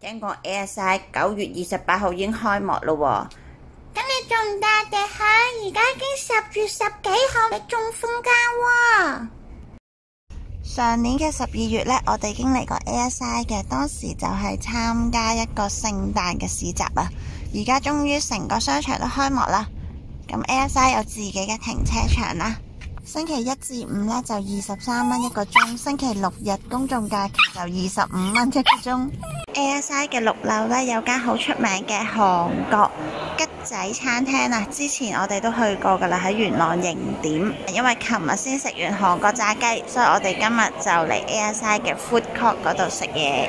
聽講 Airside 9月28號已經開幕咯喎，咁你仲唔帶我哋去？而家已經10月10幾號，你仲放假喎？上年嘅12月呢，我哋經歷過 Airside 嘅，當時就係參加一個聖誕嘅市集啊。而家終於成個商場都開幕啦，咁 Airside 有自己嘅停車場啦。星期1至5呢就23蚊一個鐘，星期6日公眾假期就25蚊一個鐘。Airside 嘅6樓呢有間好出名嘅韓國吉仔餐廳啊，之前我哋都去過噶啦，喺元朗營點。因為琴日先食完韓國炸雞，所以我哋今日就嚟 Airside 嘅 Food Court 嗰度食嘢。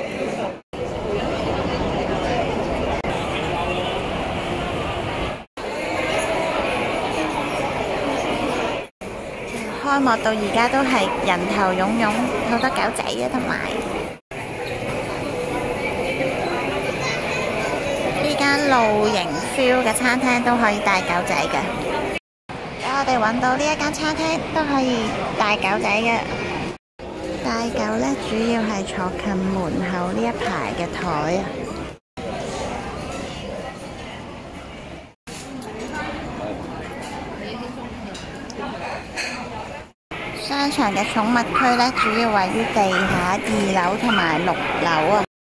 開幕到而家都係人頭湧湧，好多狗仔啊，同埋呢間露營 feel 嘅餐廳都可以帶狗仔嘅。我哋揾到呢一間餐廳都可以帶狗仔嘅。帶狗呢，主要係坐近門口呢一排嘅台啊。商場嘅寵物區呢，主要位於地下2樓同埋6樓啊。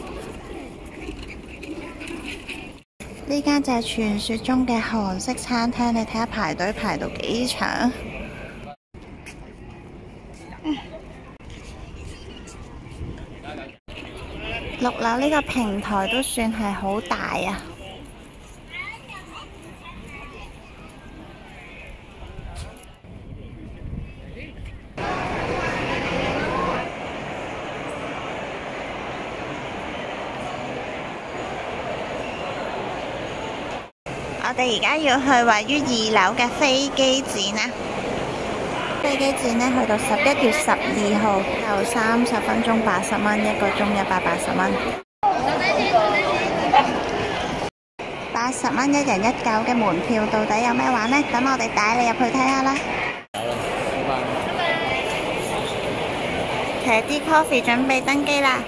呢間就係傳說中嘅韓式餐廳，你睇下排隊排到幾長。6樓呢個平台都算係好大啊。我哋而家要去位於2樓嘅飛機展啊！飛機展呢，去到11月12號，有30分鐘80蚊，一個鐘180蚊。80蚊1人1狗嘅門票，到底有咩玩呢？等我哋帶你入去睇下啦。Teddy Coffee 準備登機啦！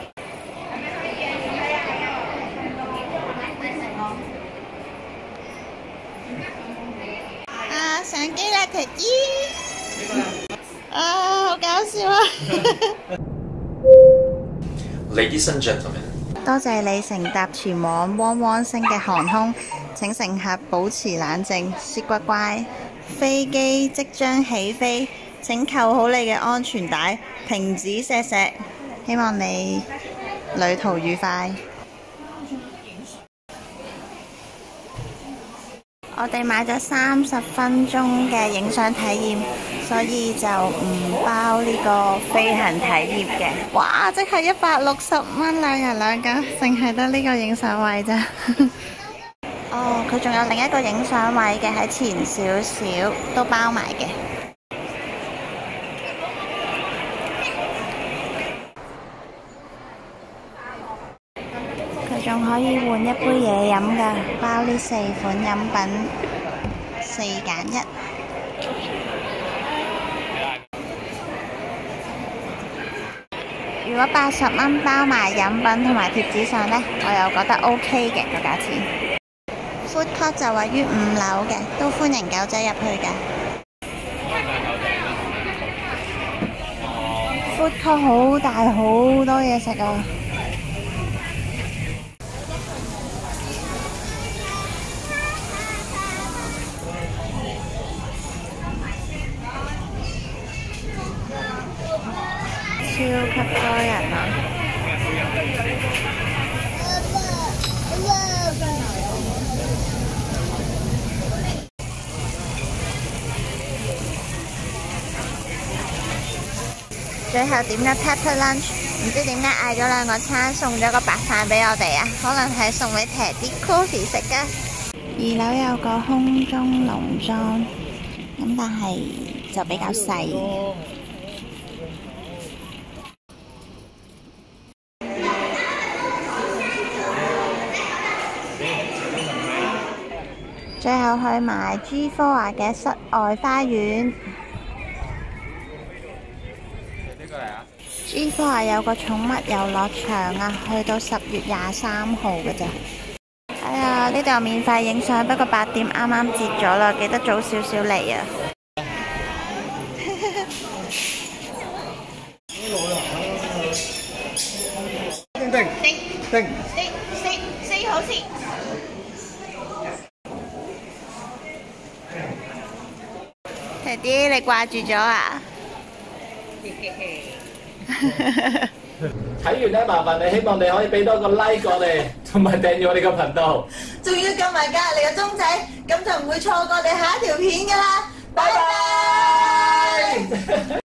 上機啦，Teddy！好搞笑啊 ！Ladies and gentlemen， 多謝你乘搭前往汪汪星嘅航空，請乘客保持冷靜，雪乖乖。飛機即將起飛，請扣好你嘅安全帶，停止錫錫。希望你旅途愉快。我哋買咗30分鐘嘅影相體驗，所以就唔包呢個飛行體驗嘅。哇！即係160蚊2人2狗，淨係得呢個影相位咋。哦，佢仲有另一個影相位嘅喺前少少，都包埋嘅。仲可以換一杯嘢飲㗎，包呢4款飲品4揀1。如果80蚊包埋飲品同埋貼紙相呢，我又覺得 OK 嘅個價錢。Food Court 就位於5樓嘅，都歡迎狗仔入去㗎。Food Court 好大，好多嘢食啊！超級多人啊！最後點咗 Pepper Lunch， 唔知點解嗌咗2個餐，送咗個白飯俾我哋啊！可能係送俾Teddy Coffee食㗎。2樓有個空中農莊，咁但係就比較細。最後去埋 G4 嘅室外花園。 呢個係有個寵物遊樂場啊，去到10月23號嘅咋。哎呀，呢度有免費影相，不過8點啱啱截咗啦，記得早少少嚟啊！四好先。弟弟，你掛住咗啊？ 睇完咧，麻煩你，希望你可以俾多個 like 我哋，同埋訂閱我哋個頻道， 仲要撳埋隔離個鐘仔，咁就唔會錯過我哋下一條片㗎啦！拜拜。